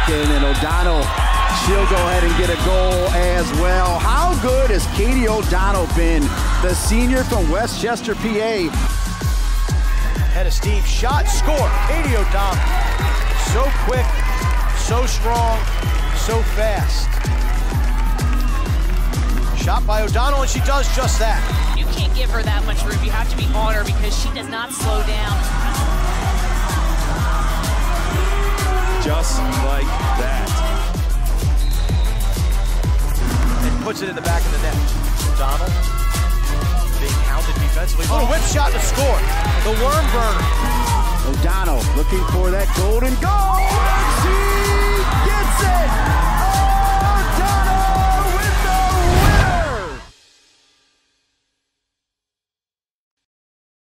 second, and O'Donnell, she'll go ahead and get a goal as well. How good has Katie O'Donnell been, the senior from Westchester, PA? Head of steam, shot, score. Katie O'Donnell. So quick, so strong, so fast. Shot by O'Donnell, and she does just that. You can't give her that much room. You have to be on her because she does not slow down. Just like that. And puts it in the back of the net. O'Donnell being hounded defensively. Oh, whip shot to score. The worm burner. O'Donnell looking for that golden goal. She gets it.